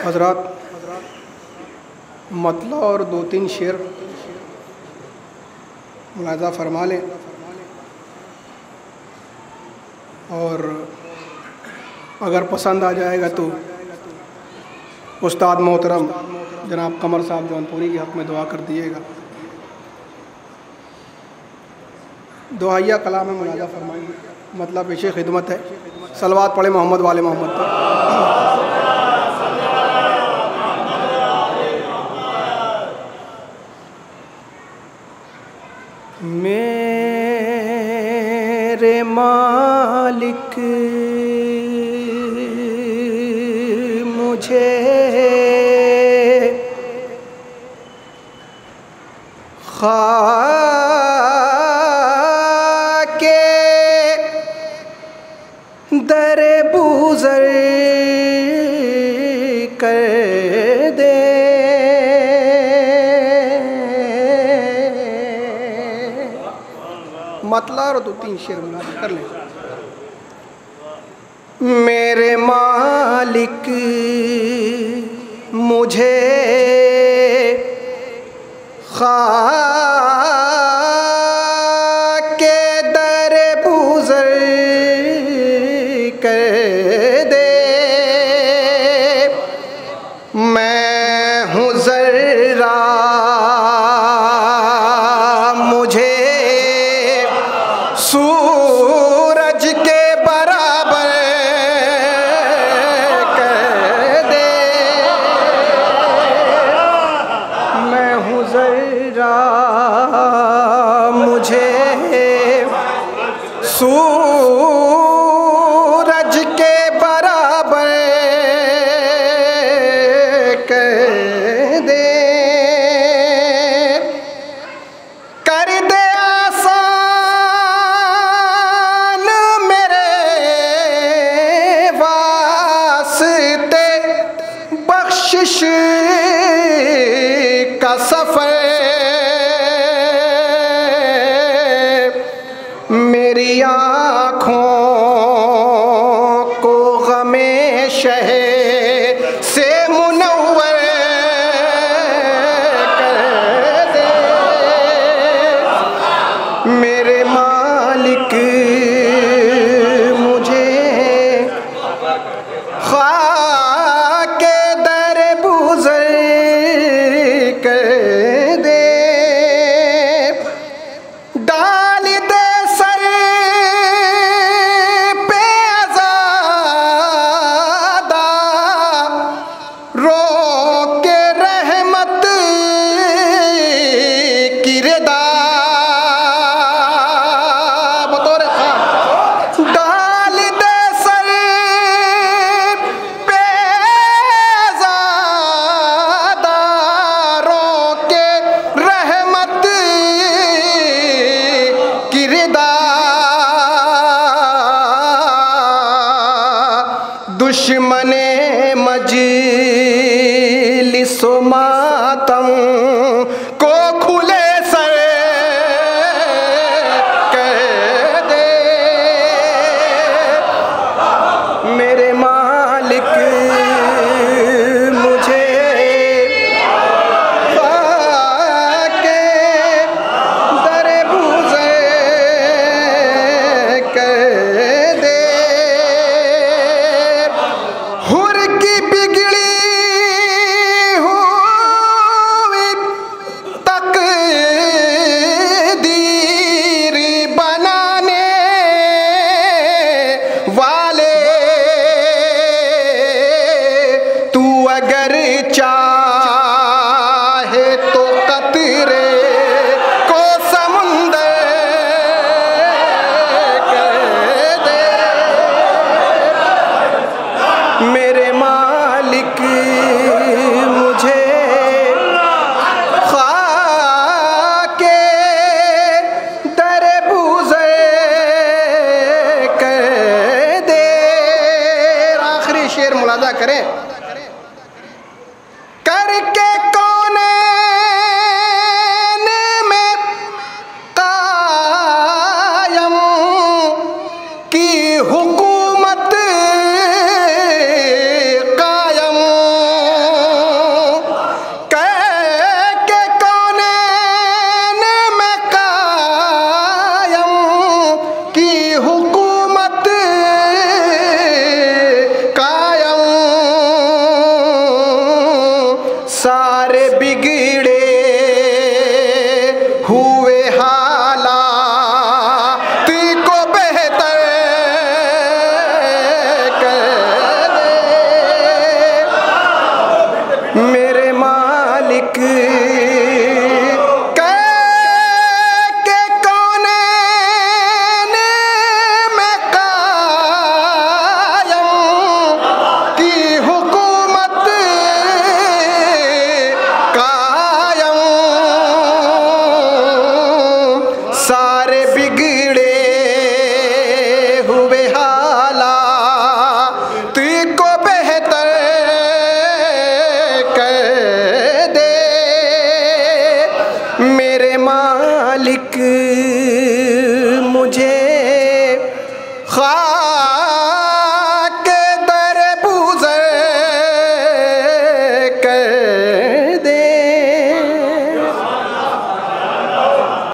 हज़रात मतलब और दो तीन शेर मुलाज़ा फरमा लें और अगर पसंद आ जाएगा तो उस्ताद मोहतरम जनाब कमर साहब जौनपुरी के हक़ में दुआ कर दिएगा। दुआया कलाम में मुलाज़ा फरमाएंगे, मतलब पेशे खिदमत है। सलवात पढ़े मोहम्मद वाले मोहम्मद पर। मेरे मालिक मुझे खाके दरे बुज़र कर दे। मतलब और दो तीन शेर मुलाज़ा कर लें। मेरे मालिक मुझे खाके दर बुज़र कर दे। मैं हूँ ज़र्रा मुझे सूरज के बराबर कर दे। मैं हूँ ज़र्रा मुझे सूरज के बराबर कर दे। कर दे आसान मेरे वास्ते बख्शिश का सफ़र। मेरी आँखों को गमे शह से मुनव्वर कर दे। मेरे मालिक मुझे खाके दर बुज़र कर दे। डाल दे सर पे अज़ादा रोके रहमत की रिदा। बतौर डाल दे सर पे अज़ादा रोके रहमत की रिदा। दुश्मने मजलिस व मातम को खुले सर कर दे। मेरे मालिक मुझे खाके दर बुज़र कर दे। हुर की बिगड़ी हुई तकदीर बनाने वाले तू अगर चाहे तो कतरे को समुंदर कर दे। मेरे मालिक मुझे खाके दर बुज़र कर दे। आखिरी शेर मुलाज़ा करें। करके कौनैन में कायम की हुकूमत कायम मालिक मुझे ख्वाब